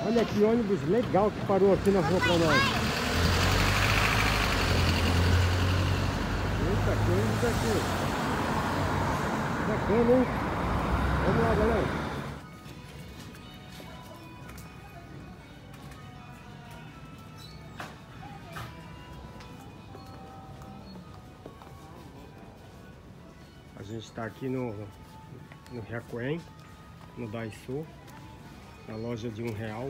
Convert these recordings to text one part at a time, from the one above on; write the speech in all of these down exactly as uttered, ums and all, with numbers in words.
Olha que ônibus legal que parou aqui na rua pra nós. Eita, que ônibus aqui. Bacana, hein? Vamos lá, galera. A gente está aqui no, no Hyakuen, no Daiso, na loja de um real,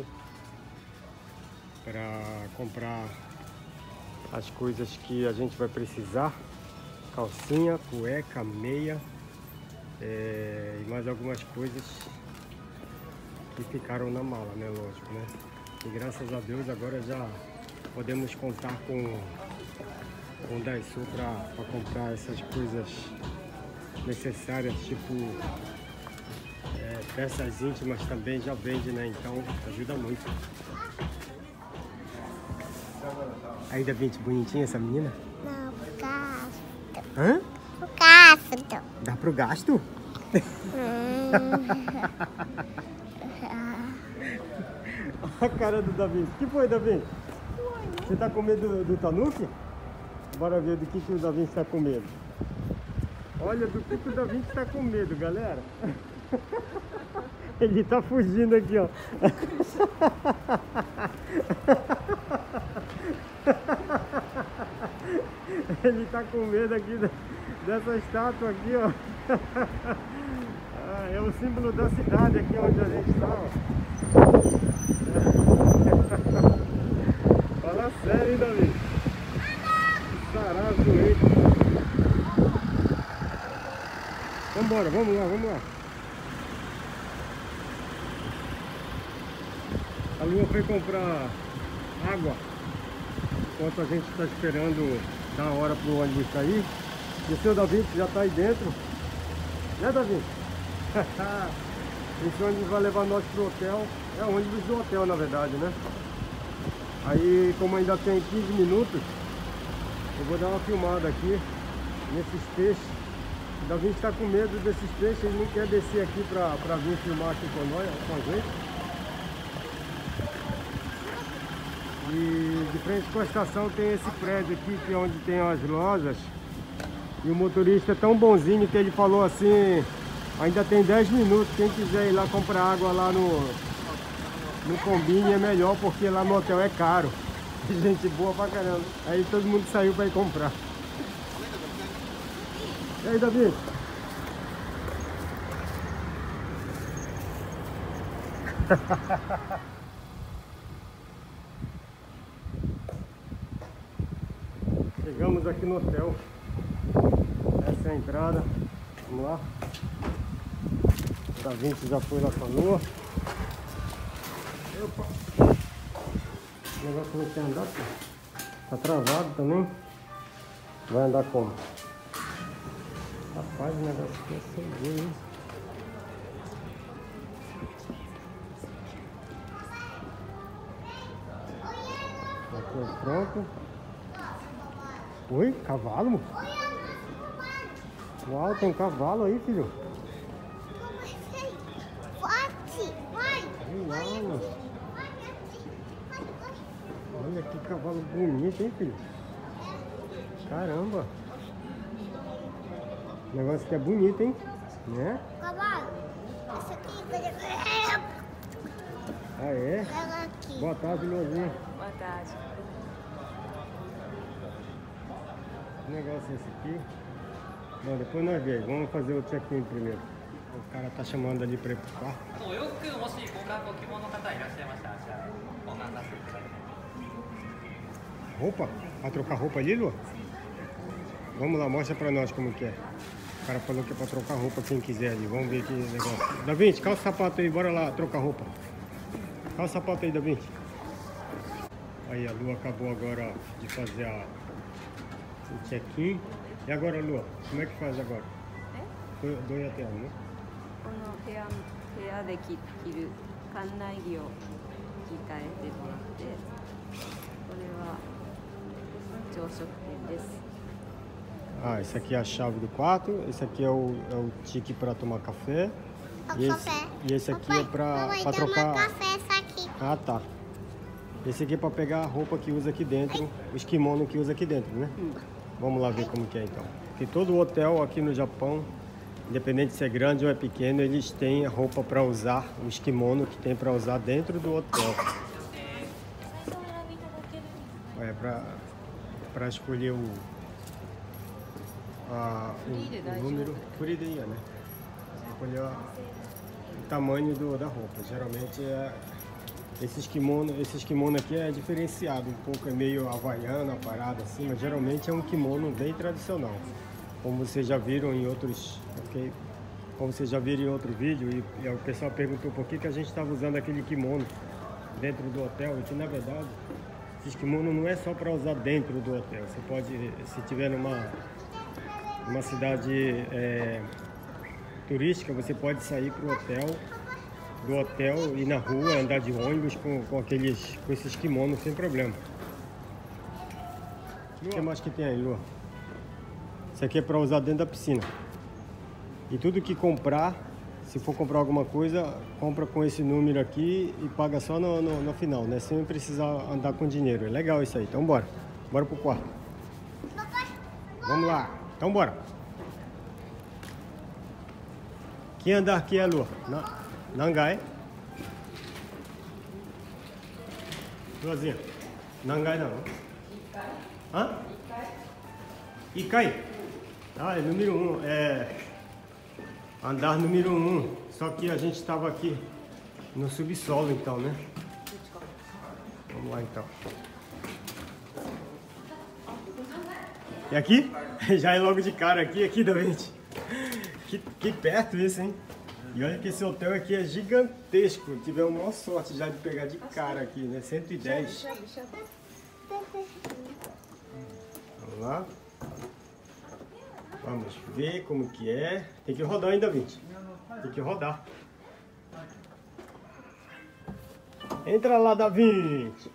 para comprar as coisas que a gente vai precisar: calcinha, cueca, meia é, e mais algumas coisas que ficaram na mala, né? Lógico, né? E graças a Deus agora já podemos contar com, com o Daiso para comprar essas coisas necessárias, tipo é, peças íntimas também já vende, né? Então ajuda muito. Ainda bem bonitinha essa menina? Não, pro gasto. Hã? Pro gasto. Dá pro gasto? Hum. A cara do Davi. O que foi, Davi? Você tá com medo do, do Tanuki? Bora ver do que, que o Davi está com medo. Olha do que, que o Davi está com medo, galera. Ele tá fugindo aqui, ó. Ele tá com medo aqui dessa estátua aqui, ó. Ah, é o símbolo da cidade aqui onde a gente está, ó. Fala sério, hein, Davi? Sarado doente. Vambora, vamos lá, vamos lá. A Lua foi comprar água enquanto a gente está esperando dar a hora para o ônibus sair. E o seu Davi já está aí dentro. Né, Davi? Esse ônibus vai levar nós pro hotel. É o ônibus do hotel, na verdade, né? Aí, como ainda tem quinze minutos, eu vou dar uma filmada aqui nesses peixes. O Davi está com medo desses peixes, ele não quer descer aqui para vir filmar aqui com nós, com a gente. E de frente com a estação tem esse prédio aqui, que é onde tem as lojas. E o motorista é tão bonzinho que ele falou assim: ainda tem dez minutos, quem quiser ir lá comprar água lá no, no Combine é melhor, porque lá no hotel é caro. Gente boa pra caramba. Aí todo mundo saiu para ir comprar. E aí, Davi? Chegamos aqui no hotel. Essa é a entrada. Vamos lá. O Davi já foi lá com a Lua. Opa! O negócio não quer andar, pô. Tá travado também. Vai andar como? Rapaz, o negócio aqui é seguro, hein? Aqui é pronto. Oi, cavalo? Uau, tem um cavalo aí, filho. Forte, mãe. Uau. Olha que cavalo bonito, hein, filho? Caramba. O negócio aqui é bonito, hein? Né? Cavalo. Essa aqui. Ah, é? Pega aqui. Boa tarde, Luazinha. Boa tarde. Que negócio é esse aqui? Bom, depois nós vemos. Vamos fazer o check-in primeiro. O cara tá chamando ali pra ir pro quarto. お洋服もしご希望の方いらっしゃいましたら、じゃあ交換させていただきます。 Roupa? Vai trocar roupa ali, Lua? Vamos lá, mostra pra nós como que é. O cara falou que é pra trocar roupa quem quiser ali. Vamos ver que negócio. Davi, calça o sapato aí, bora lá trocar roupa. Calça o sapato aí, Davi. Aí a Lua acabou agora de fazer a, o check-in. E agora, Lua, como é que faz agora? Do, do hotel, né? この部屋部屋で着着る館内着を着替えてもらって、これは朝食店です。 Ah, esse aqui é a chave do quarto. Esse aqui é o, é o tique para tomar café. O E esse, café. e esse aqui Papai, é para mamãe, trocar. toma café, essa aqui. Ah, tá. Esse aqui é para pegar a roupa que usa aqui dentro, os kimono que usa aqui dentro, né? Hum. Vamos lá ver como que é então. Porque todo hotel aqui no Japão, independente se é grande ou é pequeno, eles têm a roupa para usar, os kimono que tem para usar dentro do hotel. É para para escolher o, a, o, o número, por ideia, né? Escolher a, o tamanho do, da roupa. Geralmente é esses kimono, esses kimono aqui é diferenciado, um pouco é meio havaiana, parada assim, mas geralmente é um kimono bem tradicional. Como vocês já viram em outros, okay? Como vocês já viram em outro vídeo, e, e o pessoal perguntou por que, que a gente estava usando aquele kimono dentro do hotel, e que na verdade esses kimono não é só para usar dentro do hotel. Você pode, se tiver numa, numa cidade é, turística, você pode sair para o hotel, do hotel, ir na rua, andar de ônibus com, com, aqueles, com esses kimonos sem problema. O que mais que tem aí, Lua? Isso aqui é para usar dentro da piscina. E tudo que comprar, se for comprar alguma coisa, compra com esse número aqui e paga só no, no, no final, né? Sem precisar andar com dinheiro. É legal isso aí. Então bora. Bora pro quarto. Vamos lá. Então bora. Que andar aqui é, Lua? Na, Nangai. Luazinha. Nangai não. Hã? Ikai. Ah, é número um. É... Andar número um. Só que a gente estava aqui no subsolo, então, né? Vamos lá, então. E aqui? Já é logo de cara aqui, aqui da gente. Que, que perto isso, hein? E olha que esse hotel aqui é gigantesco. Tivemos a maior sorte já de pegar de cara aqui, né? cento e dez. Vamos lá. Vamos ver como que é. Tem que rodar ainda, vinte. Tem que rodar. Entra lá, da vinte.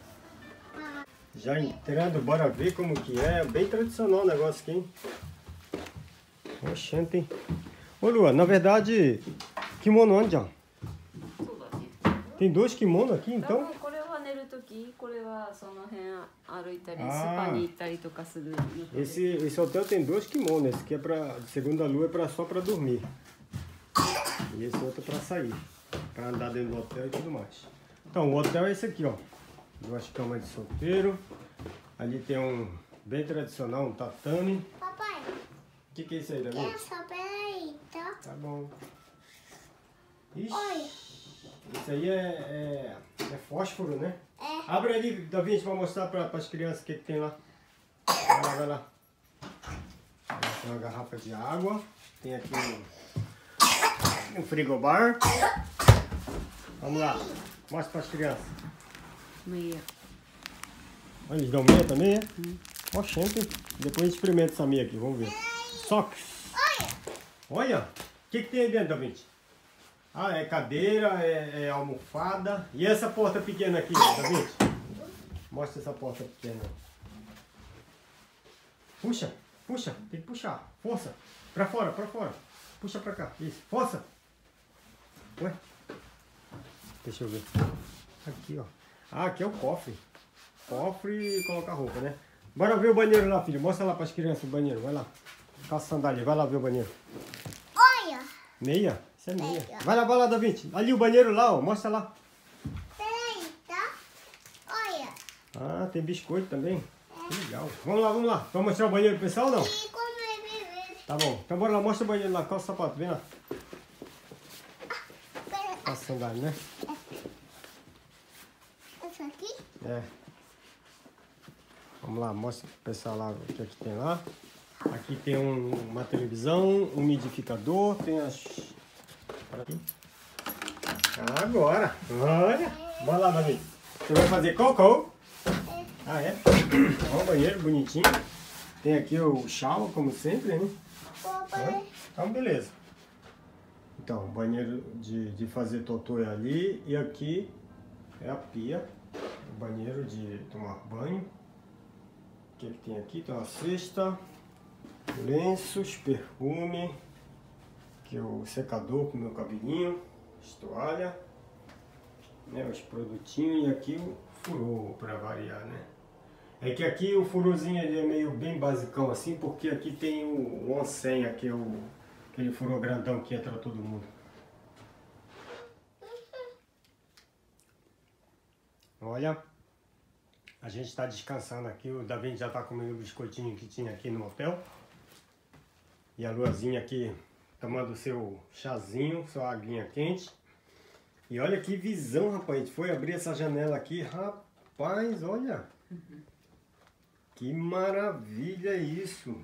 Já entrando, bora ver como que é. Bem tradicional o negócio aqui, hein? Oxente, hein? Ô, Lua, na verdade, kimono onde, ó? Tem dois kimono aqui, então? Esse, esse hotel tem dois kimonos. Esse aqui é pra, segundo a Lua, é pra, só pra dormir. E esse outro é pra sair. Pra andar dentro do hotel e tudo mais. Então, o hotel é esse aqui, ó. Duas camas de solteiro. Ali tem um bem tradicional, um tatame. Papai. O que, que é isso aí, Davi? É só peraí, tá? Tá bom. Ixi. Olha. Isso aí é, é, é fósforo, né? É. Abre ali, Davi, a gente vai mostrar para as crianças o que, que tem lá. Vai lá, vai lá. Tem uma garrafa de água. Tem aqui um, um frigobar. Vamos lá. Mostra para as crianças. Meia. Olha, eles dão meia também, é? Hum. Oxente. Depois a gente experimenta essa meia aqui, vamos ver. Socks. Olha. Olha. O que, que tem aí dentro, Davi? Ah, é cadeira, é, é almofada. E essa porta pequena aqui, Davi? Mostra essa porta pequena. Puxa, puxa, tem que puxar. Força. Pra fora, pra fora. Puxa pra cá. Isso, força. Ué? Deixa eu ver. Aqui, ó. Ah, aqui é o cofre. Cofre e colocar roupa, né? Bora ver o banheiro lá, filho. Mostra lá pras crianças o banheiro. Vai lá. Calça sandália. Vai lá ver o banheiro. Olha. Meia? Isso é meia. Meia. Vai lá, vai lá, Davi. Ali o banheiro lá, ó. Mostra lá. Peraí, tá? Olha. Ah, tem biscoito também. Que legal. Vamos lá, vamos lá. Vamos mostrar o banheiro pro pessoal ou não? E como é bebê? Tá bom. Então bora lá, mostra o banheiro lá. Calça o sapato, vem lá. Peraí. Calça sandália, né? Essa aqui? É. Vamos lá, mostra pro pessoal lá o que é que tem lá. Aqui tem um, uma televisão, um umidificador, tem as... Aqui. Agora, olha. Bora lá, Davi. Você vai fazer cocô? É. Ah, é? Olha o banheiro, bonitinho. Tem aqui o shower, como sempre, né? Papai. Então, beleza. Então, banheiro de, de fazer totô é ali. E aqui é a pia. O banheiro de tomar banho. O que, que tem aqui? Tem uma cesta. Lenços, perfume. Aqui é o secador com o meu cabelinho. Toalha. né, os produtinhos, e aqui o furô, para variar, né? É que aqui o furozinho ele é meio bem basicão assim, porque aqui tem o onsen, aqui é o, aquele furô grandão que entra todo mundo. Olha, a gente está descansando aqui, o Davi já está comendo o biscoitinho que tinha aqui no hotel. E a Luazinha aqui tomando seu chazinho, sua aguinha quente. E olha que visão, rapaz, a gente foi abrir essa janela aqui, rapaz, olha. Uhum. Que maravilha isso.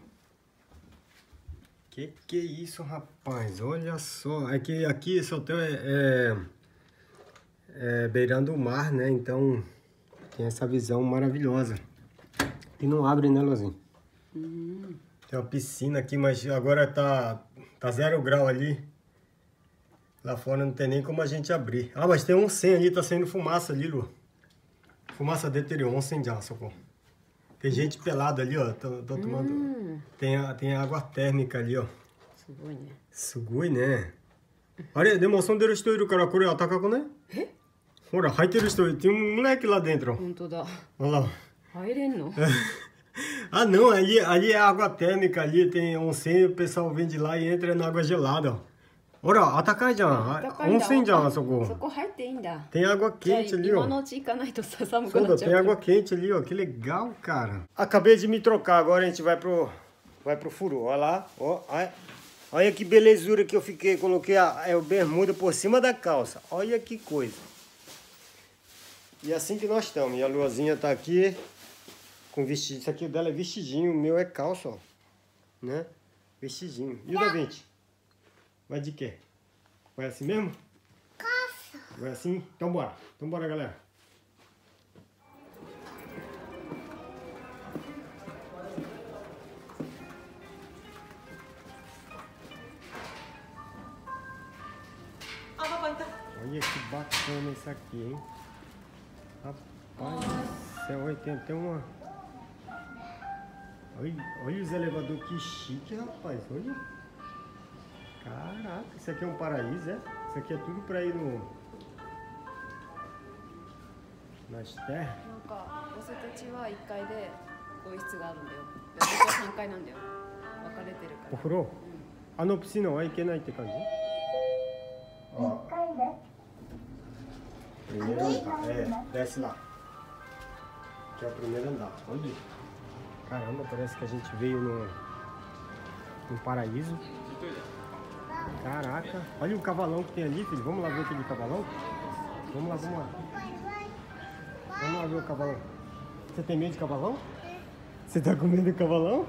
Que que é isso, rapaz, olha só. Aqui, aqui esse hotel é... é... É, beirando o mar, né? Então tem essa visão maravilhosa. E não abre, né, Luzinho? Uhum. Tem uma piscina aqui, mas agora tá, tá zero grau ali. Lá fora não tem nem como a gente abrir. Ah, mas tem um onsen ali, tá saindo fumaça ali, Lu. Fumaça deteriorou, onsen já, socorro. Tem gente pelada ali, ó. Tô, tô tomando. Hum. Tem, a, tem a água térmica ali, ó. Sugoi, né? Sugoi, né? あれ、でも遊んでる人いるからこれ暖かくない？え？ほら、入ってる人、tem um moleque lá dentro. 本当だ。 Olha lá. 入れんの？ Ah, não, ali, ali é água térmica, ali tem onsen, o pessoal vem de lá e entra na água gelada. Olha, atakai já. Onsen já, a socorro. そこ入っていいんだ。 Tem água quente ali, ó. 今のうち行かないとさ、寒くなっちゃう。 Tem água quente ali, ó. Que legal, cara. Acabei de me trocar, agora a gente vai pro, vai pro furo. Olha lá, ó. Olha que belezura que eu fiquei, coloquei a, a bermuda por cima da calça. Olha que coisa. E assim que nós estamos. E a Luazinha tá aqui com vestido. Isso aqui dela é vestidinho, o meu é calça, ó. Né? Vestidinho. E o da Vinci? Vai de quê? Vai assim mesmo? Calça. Vai assim? Então bora. Então bora, galera. Olha que bacana isso aqui, hein? Rapaz do céu, olha, tem até uma... Olha, olha os elevadores, que chique, rapaz, olha. Caraca, isso aqui é um paraíso, é? Isso aqui é tudo pra ir no... nas terras. O furô? Ah, não, piscina, olha que não é que kanji. Ó. Primeiro andar, é, desce lá. Que é o primeiro andar, olha. Caramba, parece que a gente veio no, no paraíso. Caraca, olha o cavalão que tem ali, filho. Vamos lá ver aquele cavalão? Vamos lá, vamos lá. Vamos lá ver o cavalão. Você tem medo de cavalão? Você tá com medo de cavalão?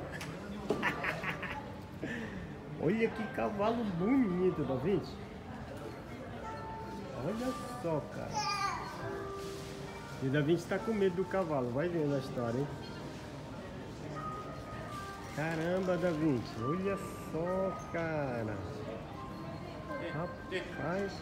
Olha que cavalo bonito, Davi. Olha só, cara. E o Davi está com medo do cavalo. Vai vendo a história, hein? Caramba, Davi. Olha só, cara. Rapaz.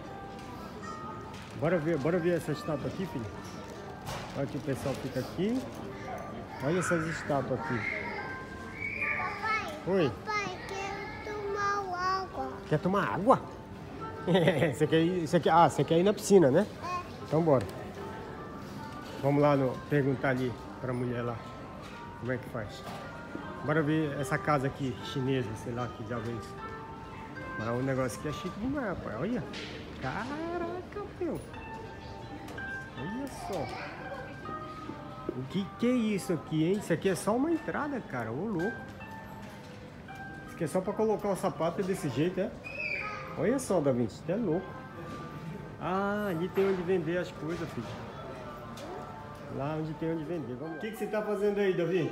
Bora ver, bora ver essa estátua aqui, filho. Olha que o pessoal fica aqui. Olha essas estátuas aqui. Papai. Oi. Papai, quero tomar água. Quer tomar água? Você quer ir, você quer, ah, você quer ir na piscina, né? É. Então bora. Vamos lá no, perguntar ali pra mulher lá como é que faz. Bora ver essa casa aqui, chinesa, sei lá que diabo é isso. Mas o negócio aqui é chique demais, rapaz. Olha. Caraca, meu. Olha só. O que que é isso aqui, hein? Isso aqui é só uma entrada, cara. Ô, louco. Isso aqui é só pra colocar o sapato desse jeito, é? Olha só, Davi, isso é louco. Ah, ali tem onde vender as coisas, filho. Lá onde tem onde vender. Vamos lá. O que que você tá fazendo aí, Davi?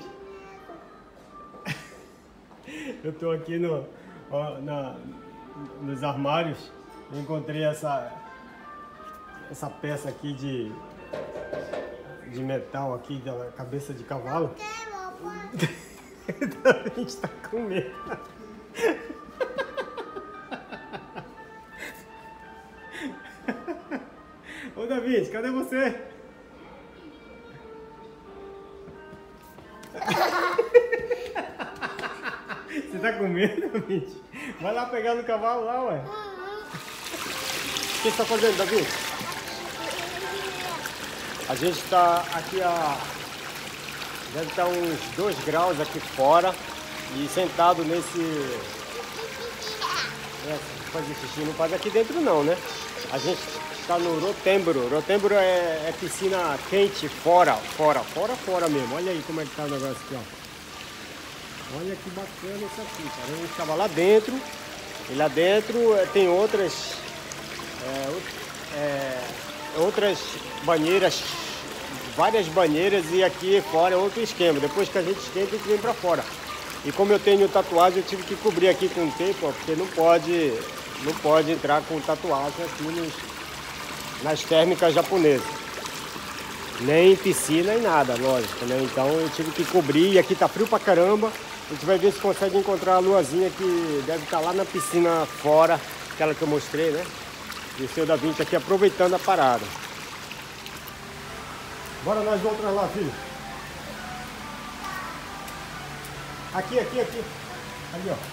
Eu tô aqui no, ó, na, nos armários. Encontrei essa, essa peça aqui de, de metal aqui da cabeça de cavalo. A gente tá com medo. Ô Davi, cadê você? Você tá com medo, Davi? Vai lá pegar no cavalo lá, ué. O que você tá fazendo, Davi? A gente está aqui a... deve estar uns dois graus aqui fora. E sentado nesse... É, fazer xixi não faz aqui dentro não, né? A gente está no Rotembro. Rotembro é, é piscina quente, fora, fora, fora, fora mesmo. Olha aí como é que tá o negócio aqui, ó. Olha que bacana isso aqui, cara. A gente estava lá dentro. E lá dentro tem outras... É, é, outras banheiras, várias banheiras, e aqui fora é outro esquema. Depois que a gente esquenta, a gente vem pra fora. E como eu tenho tatuagem, eu tive que cobrir aqui com tape, ó, porque não pode, não pode entrar com tatuagem aqui nos, nas térmicas japonesas. Nem piscina e nada, lógico, né? Então eu tive que cobrir, e aqui tá frio pra caramba. A gente vai ver se consegue encontrar a luazinha que deve estar lá na piscina fora, aquela que eu mostrei, né? E o seu Da Vinci aqui aproveitando a parada. Bora nós outras lá, filho. Aqui, aqui, aqui. Ali, ó.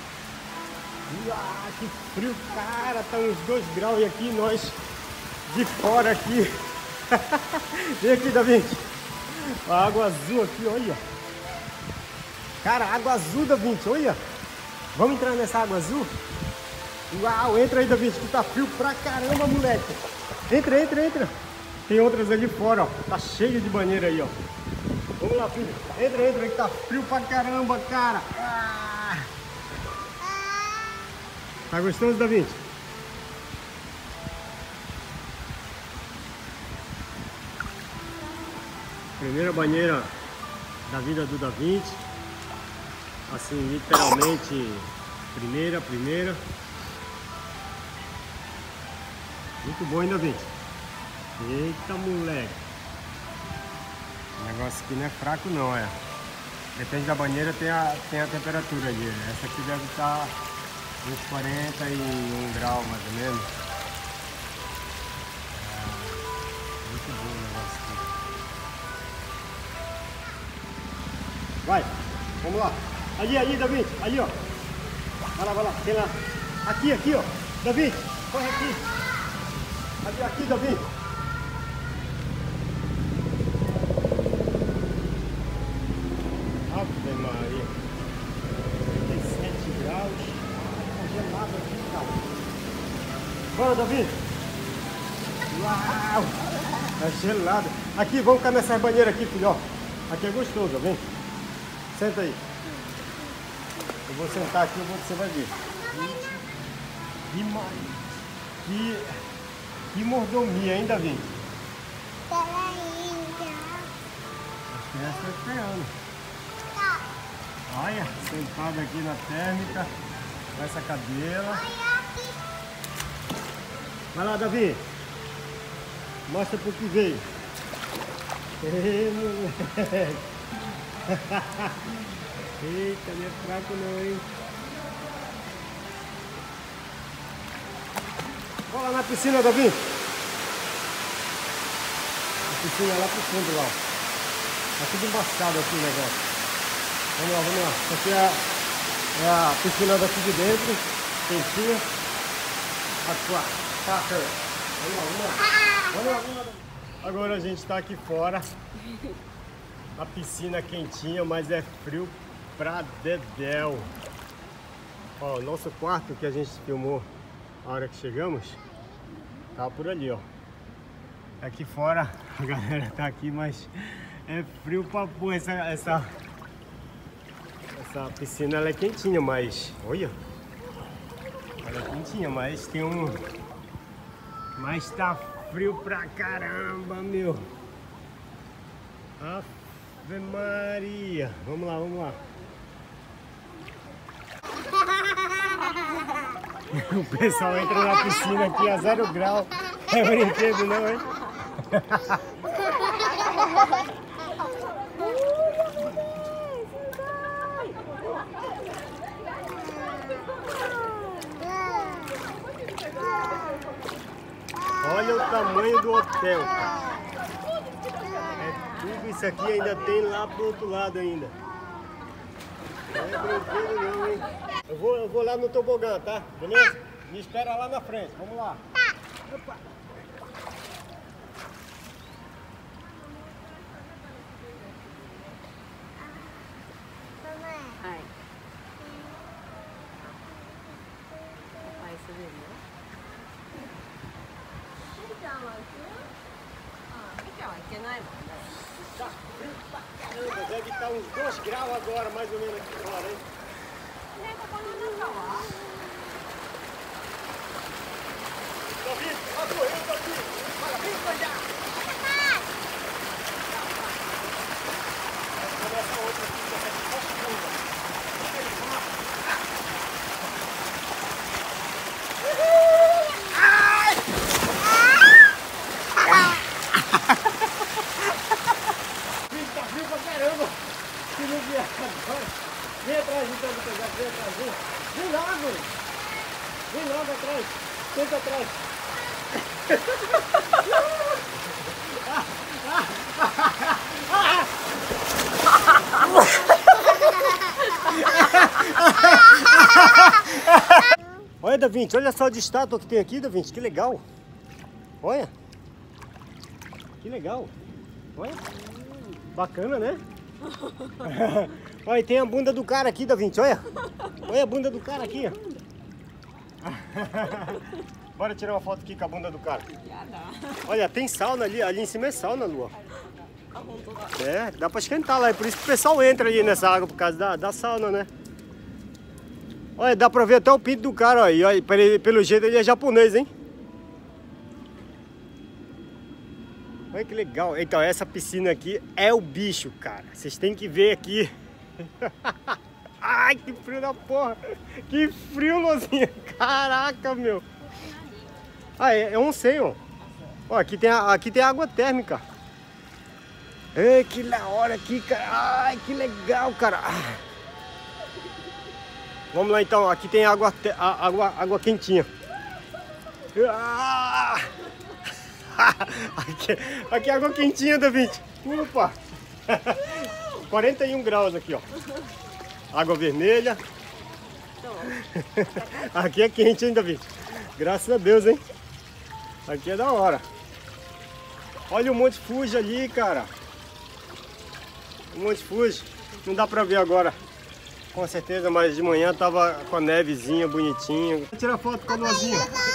Uau, que frio, cara. Tá uns dois graus e aqui nós de fora aqui. Vem aqui, Da Vinci. A água azul aqui, olha. Cara, água azul, Da Vinci, olha. Vamos entrar nessa água azul? Uau, entra aí, Da Vinci, que tá frio pra caramba, moleque. Entra, entra, entra. Tem outras ali fora, ó. Tá cheio de banheiro aí, ó. Vamos lá, filho. Entra, entra, que tá frio pra caramba, cara. Ah. Tá gostoso, Da Vinci? Primeira banheira da vida do Da Vinci. Assim, literalmente, primeira, primeira. Muito bom, hein, Da Vinci? Eita, moleque. O negócio aqui não é fraco, não, é. Depende da banheira, tem a, tem a temperatura ali. Essa aqui deve estar uns quarenta e um graus, mais ou menos. É, muito bom o negócio aqui. Vai, vamos lá. Ali, ali, Da Vinci, ali, ó. Vai lá, vai lá, tem lá. Aqui, aqui, ó. Da Vinci, corre aqui. Aqui, aqui, Da Vinci. Ave Maria. trinta e sete graus. Tá gelado aqui, cara. Bora, Da Vinci. Uau! Tá gelado. Aqui, vamos ficar nessas banheiras aqui, filho, ó. Aqui é gostoso, vem. Senta aí. Eu vou sentar aqui, você vai ver. Que, que, que mordomia, hein, Da Vinci? Peraí, As crianças estão esperando. Olha, sentado aqui na térmica, com essa cadeira. Vai lá, Davi. Mostra pro que veio. Ei, moleque. Eita, não é fraco não, hein? Vamos lá na piscina, Davi. A piscina lá pro fundo, lá. Tá tudo embaçado aqui o negócio. Vamos lá, vamos lá. Essa aqui é a, é a piscina daqui de dentro. Quentinha. Aqua. Parker. Vamos lá, vamos lá. Vamos lá, vamos lá. Agora a gente tá aqui fora. A piscina quentinha, mas é frio pra dedéu. Ó, o nosso quarto que a gente filmou a hora que chegamos, tá por ali, ó. Aqui fora a galera tá aqui, mas é frio pra pôr. Essa, essa, essa piscina ela é quentinha, mas olha, ela é quentinha, mas tem um, mas tá frio pra caramba, meu. Ave Maria. Vamos lá, vamos lá. O pessoal entra na piscina aqui a zero grau. É brinquedo não, hein? Olha o tamanho do hotel, cara. É tudo isso aqui, ainda tem lá pro outro lado ainda. Não é brinquedo não, hein? Eu vou, eu vou lá no tobogã, tá? Beleza? Me espera lá na frente, vamos lá. Opa. けないもんね。 Tá frio pra caramba, deve estar uns dois graus agora, mais ou menos aqui fora, hein? ね、ここの中は Davi, tá correndo, Davi! Fala, vem pra cá! Essa outra aqui, que é de costa. Tá frio pra caramba! Se não vier agora, vem atrás então do pegar, vem atrás, vem! Vem logo! Vem logo atrás! Senta atrás! Olha, Da Vinci, olha só de estátua que tem aqui, Da Vinci, que legal! Olha! Que legal! Olha! Bacana, né? Olha, tem a bunda do cara aqui, Da Vinci, olha! Olha a bunda do cara aqui, ó! Bora tirar uma foto aqui com a bunda do cara. Olha, tem sauna ali, ali em cima é sauna, Lua. É, dá pra esquentar lá, é por isso que o pessoal entra ali nessa água, por causa da, da sauna, né? Olha, dá pra ver até o pinto do cara, ó, e olha, pelo jeito ele é japonês, hein? Olha que legal. Então, essa piscina aqui é o bicho, cara. Vocês têm que ver aqui. Ai, que frio da porra. Que frio, Luzinha. Caraca, meu. Ah, é, é um senho. Ó, aqui tem, a, aqui tem água térmica. Ei, que da hora aqui, cara. Ai, que legal, cara. Vamos lá, então. Aqui tem água, água, água quentinha. Ah! Aqui, aqui é água quentinha, Da Vinci. Opa! quarenta e um graus aqui, ó. Água vermelha. Aqui é quente, hein, Da Vinci? Graças a Deus, hein? Aqui é da hora. Olha o Monte Fuji ali, cara. O Monte Fuji. Não dá pra ver agora, com certeza, mas de manhã tava com a nevezinha bonitinha. Vou tirar foto com a Luazinha.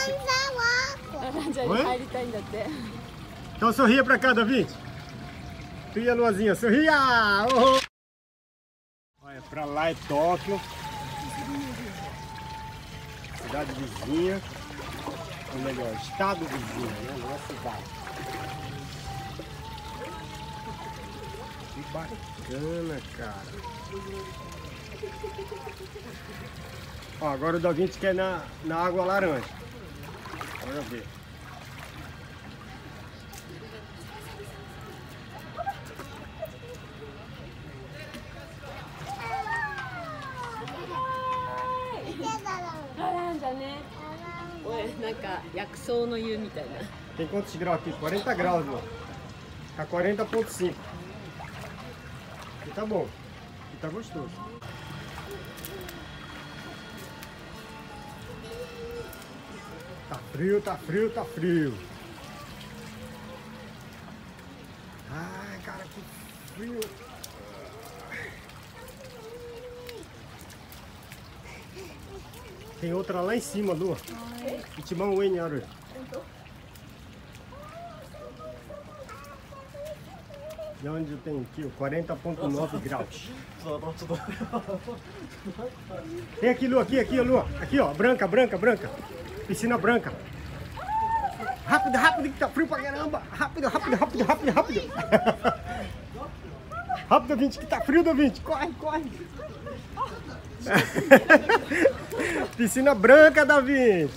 Então sorria pra cá, Da Vinci. Tu e a Luazinha, sorria! Oh! Olha, pra lá é Tóquio. Cidade vizinha. Ou melhor, estado vizinho, né? Não é cidade. Que bacana, cara. Ó, agora o Da Vinci quer na, na água laranja. Bora ver. Tem quantos graus aqui? quarenta graus, mano. Tá quarenta ponto cinco. E tá bom. E tá gostoso. Tá frio, tá frio, tá frio. Ai, cara, que frio. Tem outra lá em cima, Lua. Ichiban ue ni aru. E onde tem aqui, quarenta ponto nove graus. Tem aqui, Lua, aqui, aqui, Lua. Aqui, ó, branca, branca, branca. Piscina branca. Rápido, rápido, que tá frio pra caramba. Rápido, rápido, rápido, rápido, rápido. Rápido, Da Vinci, que tá frio, Da Vinci. Corre, corre. Piscina branca, Da Vinci.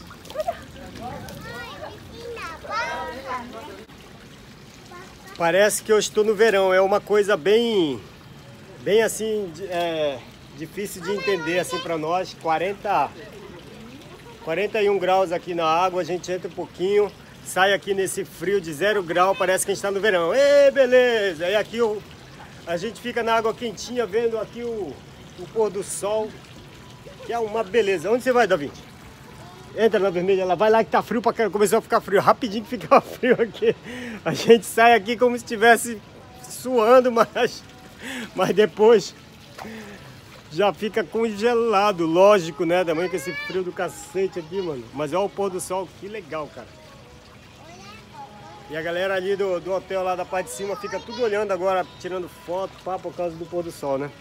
Parece que eu estou no verão. É uma coisa bem, bem assim, é, difícil de entender assim para nós. quarenta, quarenta e um graus aqui na água. A gente entra um pouquinho, sai aqui nesse frio de zero grau. Parece que a gente está no verão. Ei, beleza! E aqui o, a gente fica na água quentinha, vendo aqui o, o pôr do sol, que é uma beleza. Onde você vai, Da Vinci? Entra na vermelha, ela vai lá que tá frio pra caramba. Começou a ficar frio, rapidinho que ficava frio aqui. A gente sai aqui como se estivesse suando, mas, mas depois já fica congelado, lógico, né? Da manhã com esse frio do cacete aqui, mano. Mas olha o pôr do sol, que legal, cara. E a galera ali do, do hotel lá da parte de cima fica tudo olhando agora, tirando foto, pá, por causa do pôr do sol, né?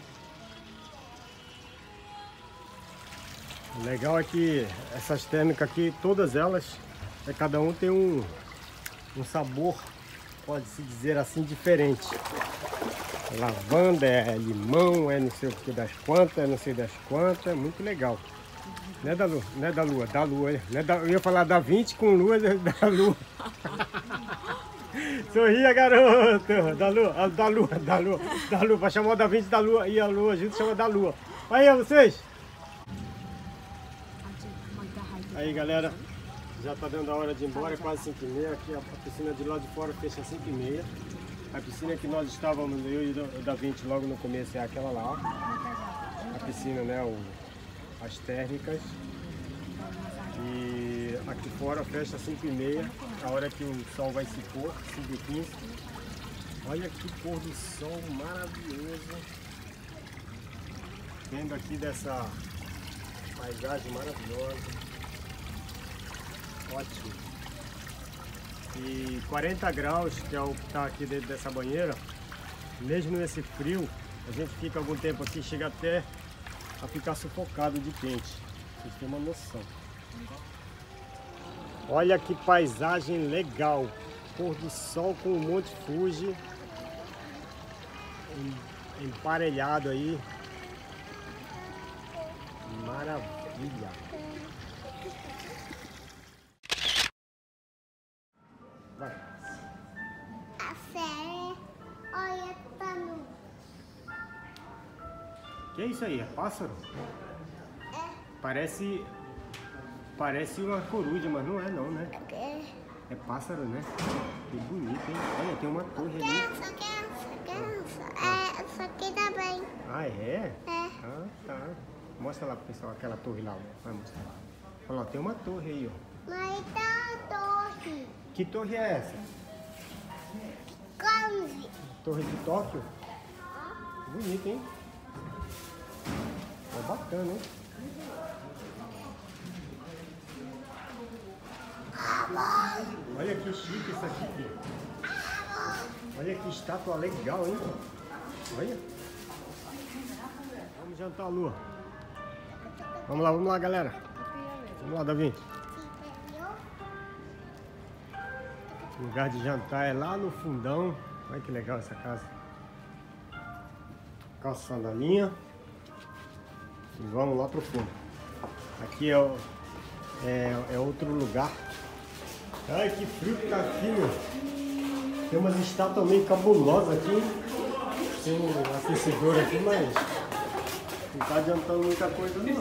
O legal é que essas térmicas aqui, todas elas, é, cada um tem um, um sabor, pode-se dizer assim, diferente. É lavanda, é limão, é não sei o que das quantas, é não sei das quantas, é muito legal. Não é da lua, não é da lua, da lua. Não é da, eu ia falar da vinte com lua, da lua. Sorria, garoto! Da lua, ah, da lua, da lua, da lua. Pra chamar da vinte da lua e a lua junto chama da lua. Aí, vocês! Aí, galera, já tá dando a hora de ir embora, é quase cinco e meia. Aqui a piscina de lá de fora fecha às cinco e meia. A piscina que nós estávamos, eu e o Da Vinci, logo no começo é aquela lá. A piscina, né? O, as térmicas. E aqui fora fecha às cinco e meia, a hora que o sol vai se pôr, cinco e quinze. Olha que pôr do sol maravilhoso. Vendo aqui dessa paisagem maravilhosa. Ótimo. E quarenta graus, que é o que está aqui dentro dessa banheira, mesmo nesse frio, a gente fica algum tempo aqui, chega até a ficar sufocado de quente. Vocês têm uma noção. Olha que paisagem legal. Pôr do sol com o Monte Fuji emparelhado aí. Maravilha. Vai. A fé, olha, tá no... Que é isso aí? É pássaro? É. Parece... Parece uma coruja, mas não é não, né? É. É pássaro, né? Que bonito, hein? Olha, tem uma torre ali. Essa aqui, essa aqui, essa. É, essa aqui também. Ah, é? É. Ah, tá. Mostra lá pro pessoal aquela torre lá, ó. Vai mostrar lá. Olha lá, tem uma torre aí, ó. Mas tá a torre. Que torre é essa? Kanji. Torre de Tóquio? Bonito, hein? É bacana, hein? Olha que chique isso aqui, filho. Olha que estátua legal, hein? Olha. Vamos jantar, Lua. Vamos lá, vamos lá, galera. Vamos lá, Davi. O lugar de jantar é lá no fundão. Olha que legal essa casa. Calça sandalinha. E vamos lá pro fundo. Aqui é, o, é, é outro lugar. Ai, que frio que tá aqui, meu. Tem umas estátuas meio cabulosas aqui. Tem um aquecedor aqui, mas não tá adiantando muita coisa, não.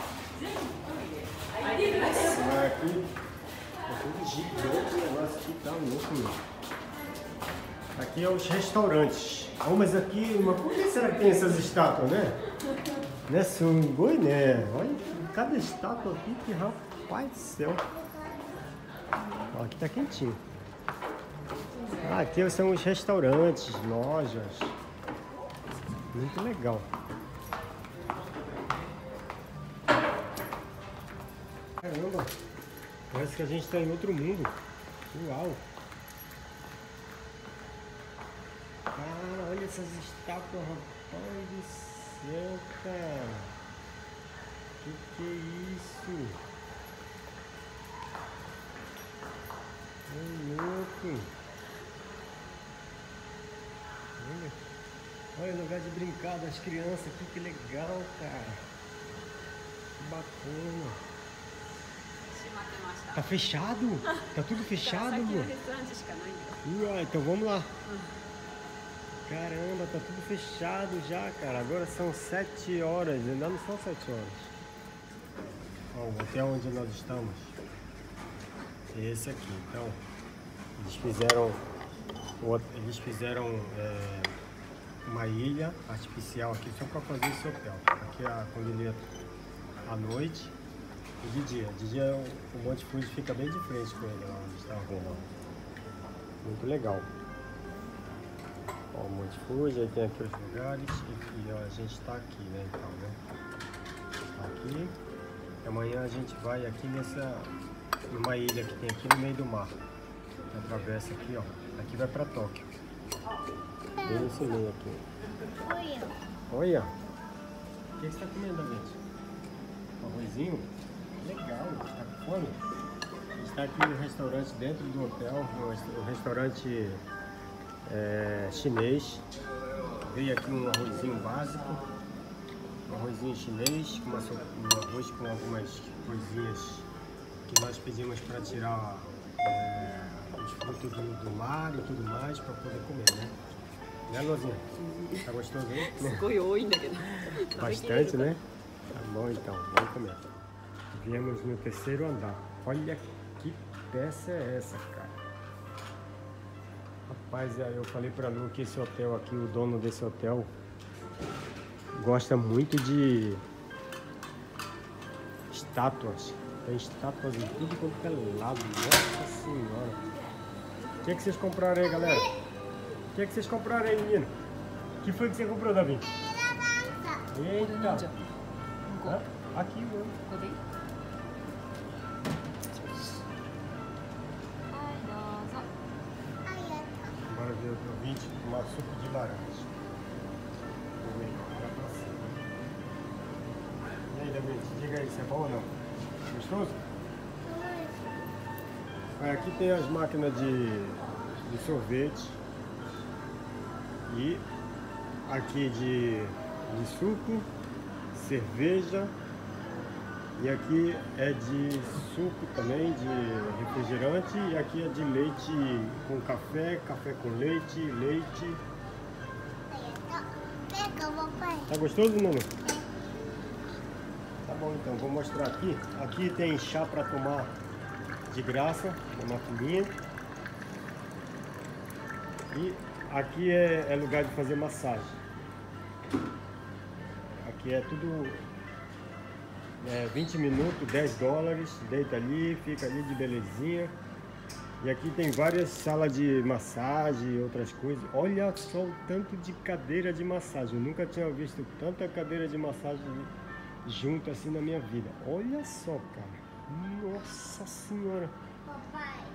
Mas aqui é tudo gigante, o negócio aqui tá louco, meu. Aqui é os restaurantes. Oh, mas aqui, mas por que será que tem essas estátuas, né? Né, Sungoi, né? Olha cada estátua aqui, que rapaz do céu. Ó, aqui tá quentinho. Ah, aqui são os restaurantes, lojas. Muito legal. Caramba, parece que a gente tá em outro mundo. Uau! Ah, olha essas estátuas, rapaz do céu, cara. Que que é isso? É louco! Olha, olha o lugar de brincar das crianças aqui, que legal, cara. Que bacana. Tá fechado? Tá tudo fechado, amor? Uai, então vamos lá. Caramba, tá tudo fechado já, cara. Agora são sete horas, ainda não são sete horas. Ó, o hotel onde nós estamos. Esse aqui, então. Eles fizeram, eles fizeram é, uma ilha artificial aqui só para fazer esse hotel. Aqui a Condileta à noite e de dia. De dia o Monte Fuji fica bem de frente com ele, lá onde está vendo. Muito legal. Ó, o Monte Fuji, aí tem aqui os lugares e, e ó, a gente está aqui, né? Então, né? Tá aqui. E amanhã a gente vai aqui nessa, numa ilha que tem aqui no meio do mar. Atravessa aqui, ó. Aqui vai pra Tóquio. Bem nesse meio aqui. Olha. Olha. O que você tá comendo, David? Arrozinho? Legal. Tá com fome? A gente tá aqui no restaurante dentro do hotel. Um restaurante é, chinês. Veio aqui um arrozinho básico. Um arrozinho chinês. Com uma, um arroz com algumas coisinhas que nós pedimos para tirar é, os frutos do, do mar e tudo mais para poder comer, né? Né, Lozinha? Tá gostoso aí? Bastante, né? Tá bom então, vamos comer. Viemos no terceiro andar. Olha que peça é essa, cara. Rapaz, eu falei pra Lu que esse hotel aqui, o dono desse hotel, gosta muito de estátuas. Tem estátuas em tudo quanto é lado. Nossa Senhora. O que é que vocês compraram aí, galera? O que é que vocês compraram aí, menino? O que foi que você comprou, Davi? Eita. Hã? Aqui, mano. Agora ver o vinte, uma suco de laranja. Vou ver, vai pra cima. E aí, Davi, diga aí se é bom ou não? Gostoso? Aí, aqui tem as máquinas de, de sorvete. E aqui de, de suco, cerveja. E aqui é de suco também, de refrigerante. E aqui é de leite com café, café com leite, leite. Pega, papai. Tá gostoso, Nuno? Tá bom, então, vou mostrar aqui. Aqui tem chá para tomar de graça, uma maquininha. E aqui é, é lugar de fazer massagem. Aqui é tudo é, vinte minutos, dez dólares. Deita ali, fica ali de belezinha. E aqui tem várias salas de massagem e outras coisas. Olha só o tanto de cadeira de massagem. Eu nunca tinha visto tanta cadeira de massagem junto assim na minha vida. Olha só, cara. Nossa Senhora. Papai.